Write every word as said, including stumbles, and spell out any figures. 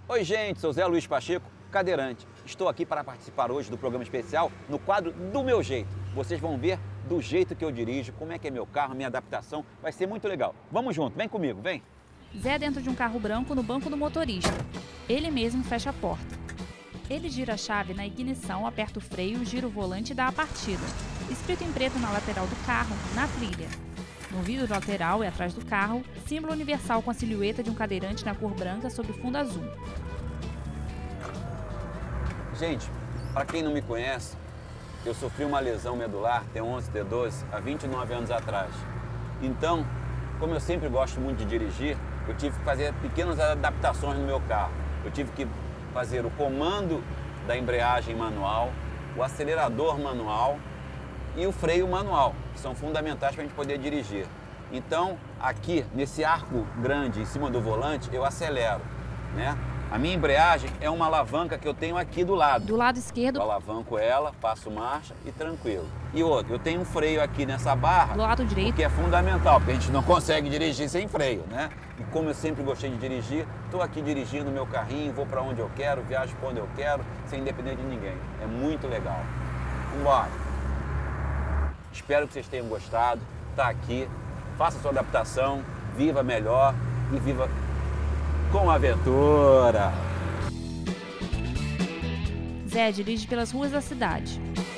Oi gente, sou Zé Luiz Pacheco, cadeirante. Estou aqui para participar hoje do programa especial no quadro Do Meu Jeito. Vocês vão ver do jeito que eu dirijo, como é que é meu carro, minha adaptação. Vai ser muito legal. Vamos junto, vem comigo, vem. Zé dentro de um carro branco no banco do motorista. Ele mesmo fecha a porta. Ele gira a chave na ignição, aperta o freio, gira o volante e dá a partida. Escrito em preto na lateral do carro, na trilha. No vidro lateral e atrás do carro, símbolo universal com a silhueta de um cadeirante na cor branca sobre fundo azul. Gente, para quem não me conhece, eu sofri uma lesão medular T onze, T doze, há vinte e nove anos atrás. Então, como eu sempre gosto muito de dirigir, eu tive que fazer pequenas adaptações no meu carro. Eu tive que fazer o comando da embreagem manual, o acelerador manual e o freio manual, que são fundamentais para a gente poder dirigir. Então, aqui, nesse arco grande em cima do volante, eu acelero, né? A minha embreagem é uma alavanca que eu tenho aqui do lado. Do lado esquerdo, Eu alavanco ela, passo marcha e tranquilo. E outro, eu tenho um freio aqui nessa barra, do lado direito, que é fundamental, porque a gente não consegue dirigir sem freio, né? E como eu sempre gostei de dirigir, estou aqui dirigindo meu carrinho, vou para onde eu quero, viajo para onde eu quero, sem depender de ninguém. É muito legal. Vambora! Espero que vocês tenham gostado. Tá aqui, faça sua adaptação, viva melhor e viva com aventura. Zé dirige pelas ruas da cidade.